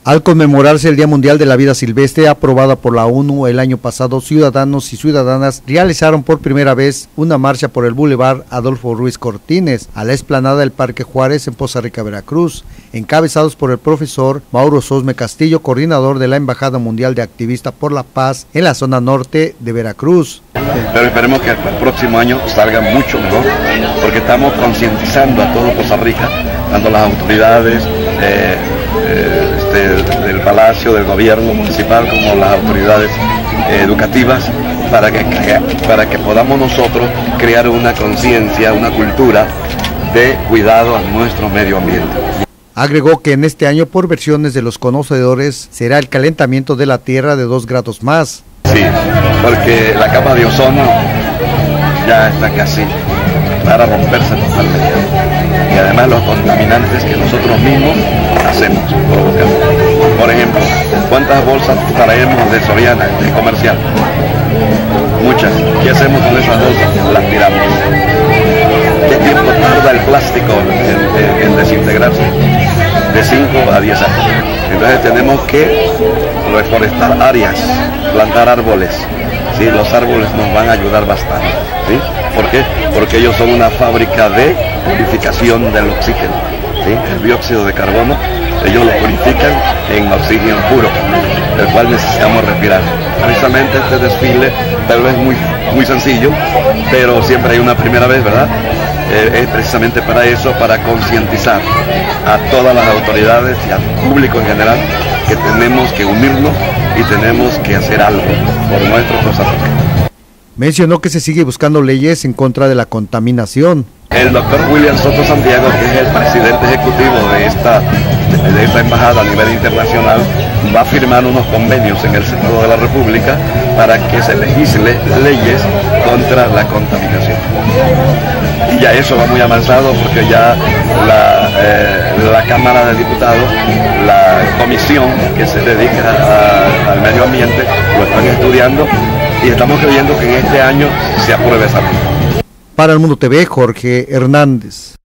Al conmemorarse el Día Mundial de la Vida Silvestre, aprobada por la ONU el año pasado, ciudadanos y ciudadanas realizaron por primera vez una marcha por el Boulevard Adolfo Ruiz Cortines a la explanada del Parque Juárez en Poza Rica, Veracruz, encabezados por el profesor Mauro Sosme Castillo, coordinador de la Embajada Mundial de Activistas por la Paz en la zona norte de Veracruz. Pero esperemos que el próximo año salga mucho mejor, porque estamos concientizando a todo Poza Rica, tanto las autoridades del Palacio, del Gobierno Municipal, como las autoridades educativas, para que podamos nosotros crear una conciencia, una cultura de cuidado a nuestro medio ambiente. Agregó que en este año, por versiones de los conocedores, será el calentamiento de la Tierra de 2 grados más. Sí, porque la capa de ozono ya está casi para romperse totalmente. Y además los contaminantes que nosotros mismos hacemos, provocamos. Por ejemplo, ¿cuántas bolsas traemos de Soriana, de comercial? Muchas. ¿Qué hacemos con esas bolsas? Las tiramos. ¿Qué tiempo tarda el plástico en desintegrarse? De 5 a 10 años. Entonces tenemos que reforestar áreas, plantar árboles. ¿Sí? Los árboles nos van a ayudar bastante. ¿Sí? ¿Por qué? Porque ellos son una fábrica de purificación del oxígeno. ¿Sí? El dióxido de carbono, ellos lo purifican en oxígeno puro, el cual necesitamos respirar. Precisamente este desfile tal vez muy sencillo, pero siempre hay una primera vez, ¿verdad? Es precisamente para eso, para concientizar a todas las autoridades y al público en general que tenemos que unirnos y tenemos que hacer algo por nuestro Poza Rica. Mencionó que se sigue buscando leyes en contra de la contaminación. El doctor William Soto Santiago, que es el presidente ejecutivo de esta embajada a nivel internacional, va a firmar unos convenios en el Senado de la República para que se legisle leyes contra la contaminación. Y ya eso va muy avanzado, porque ya la Cámara de Diputados, la comisión que se dedica al medio ambiente, lo están estudiando y estamos creyendo que en este año se apruebe esa ley. Para El Mundo TV, Jorge Hernández.